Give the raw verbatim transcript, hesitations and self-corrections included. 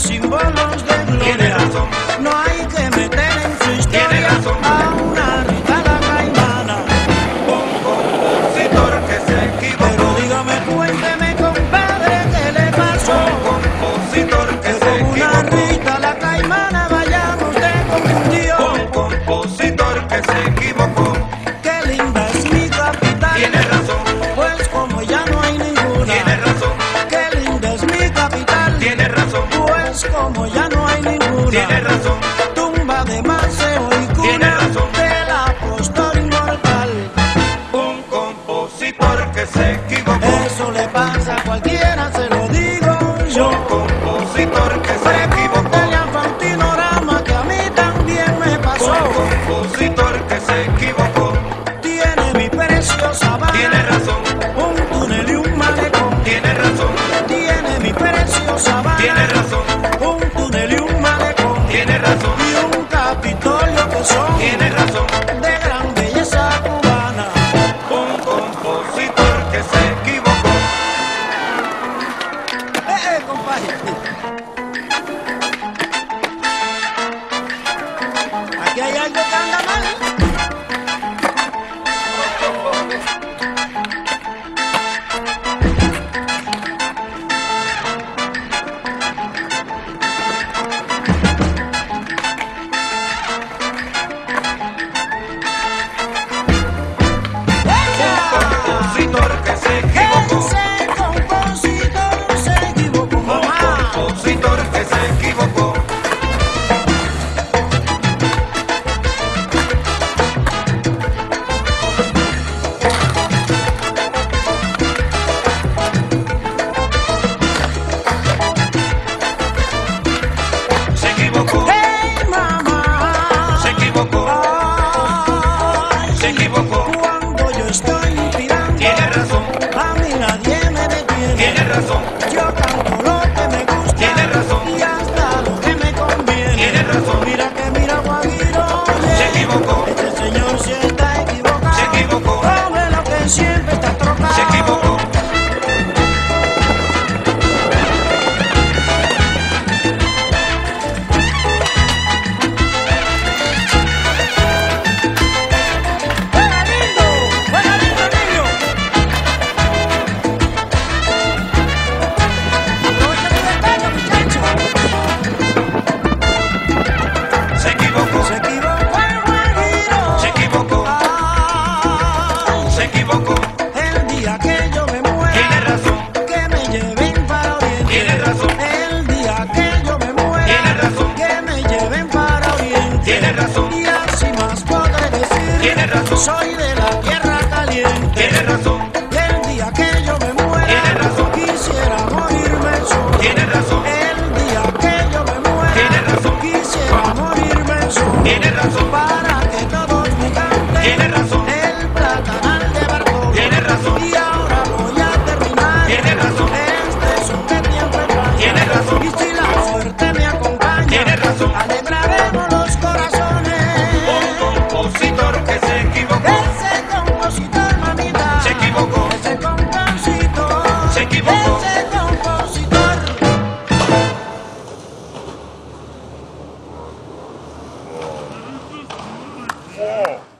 símbolos de Tiene gloria. razón. No hay que meter en su historia Tiene razón. a una Rita la Caimana. Un compositor que se equivocó. Pero dígame, cuénteme, compadre, ¿qué le pasó? Un compositor que Que se con una equivocó. Rita la Caimana vayamos de confundido. Un compositor que se equivocó. Qué linda es mi capital. Tiene razón. Pues como ya no hay ninguna. Tiene razón. Qué linda es mi capital. Tiene razón. Pues como ya no hay ninguna. Tiene razón. Tumba de Maceo y Tiene cuna razón. del apóstol inmortal. Un compositor que se equivocó. Eso le pasa a cualquiera, se lo digo yo. Un compositor que se equivocó. Pregúntale a Faustino Rama que a mí también me pasó. Un compositor que se equivocó. Tiene mi preciosa Habana, Tiene razón. un túnel y un malecón. Tiene razón. Tiene mi preciosa Habana, Tiene razón. un túnel y un malecón. Tiene razón. Y un Capitolio que son Tiene razón. de gran belleza cubana. Un compositor que se equivocó. Eh, eh, compadre. Aquí hay algo que anda mal. Compositor que se equivocó. Ese compositor se equivocó, Un mamá. compositor que se equivocó. Se equivocó. Hey, mamá. Se equivocó. Ay, Se equivocó. cuando yo estoy inspirando, Tiene razón. a mí nadie me detiene. Tiene razón. Yo canto lo que me gusta. Tiene razón. Y hasta lo que me conviene. Tiene razón. Mira que mira, Guajiro. oye, Se equivocó. Este señor sí está equivocado. Se equivocó. Come lo que siempre está trocado. Se equivocó. ¡Juega lindo! ¡Juega lindo, niño! Aprovecha tu despecho, muchacho. Se equivocó. Se equivocó el Guajiro. Se equivocó. Ay, Se equivocó. el día que yo me muera, Tiene razón. que me lleven para Oriente. Tiene razón. El día que yo me muera, Tiene razón. que me lleven para Oriente. Tiene razón. Y así más podré decir, Tiene razón. soy de la tierra caliente. Tiene razón. El día que yo me muera, Tiene razón. quisiera morirme solo. Tiene razón. El día que yo me muera, Tiene razón. quisiera morirme solo. Tiene razón. Para que todos me canten. Tiene razón. El platanal de Bartolo. Tiene razón. Y ahora voy a terminar. Tiene razón. Este son que tiempo extraño. Tiene razón. Y si la suerte me acompaña, Tiene razón. alegraremos los corazones. Un compositor que se equivocó. Ese compositor, mamita. Se equivocó. Ese compositor. Se equivocó. Ese compositor. Oh.